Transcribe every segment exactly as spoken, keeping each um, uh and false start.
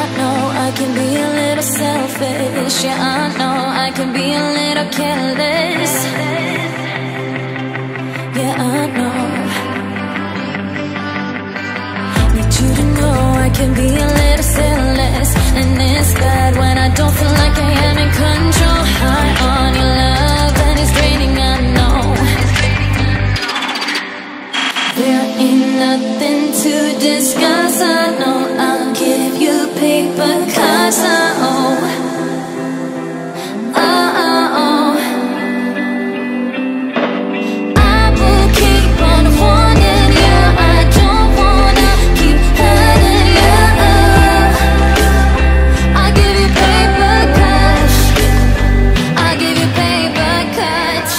know I can be a little selfish. Yeah, I know I can be a little careless. Yeah, I know. Need you to know I can be a little selfless, and it's bad when I don't feel like I am in control. High on your love and it's draining, I know. There ain't nothing to discuss, I know. I'll give you paper cuts, I owe. Oh, oh, oh. I will keep on wanting you. I don't wanna keep hurting you. I'll give you paper cuts. I'll give you paper cuts.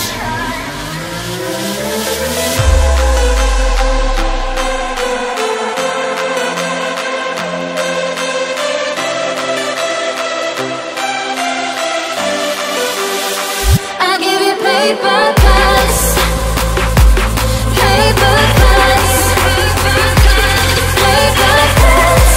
I'll give you paper cuts. Paper cuts. Paper cuts. Paper cuts.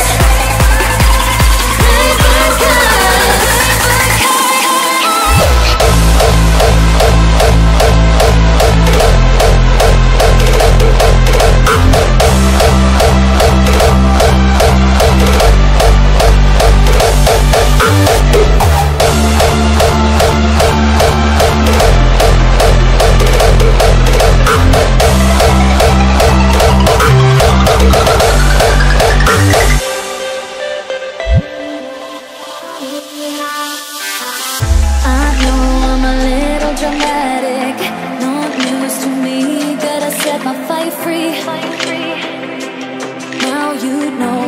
I know I'm a little dramatic. No news to me that I set my fight free. Now you know.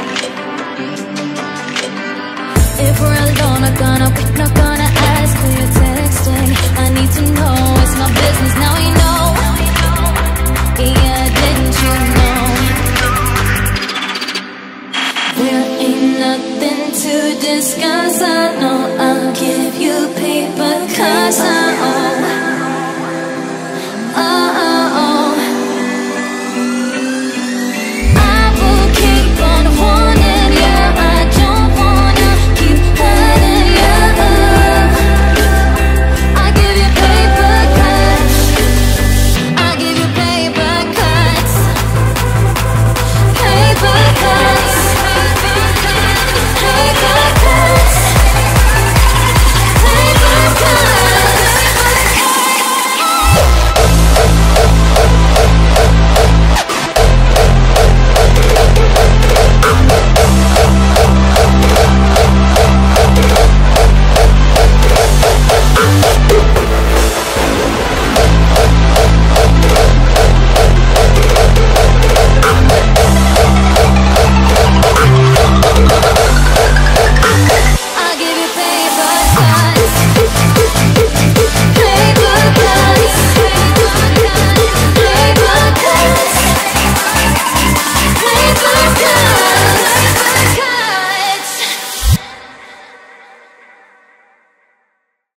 If we're alone, I'm gonna, not gonna ask who you're texting. I need to know, it's my business, now you know. Yeah, didn't you know? There ain't nothing to discuss, I know. I'll give you paper cuts, I owe.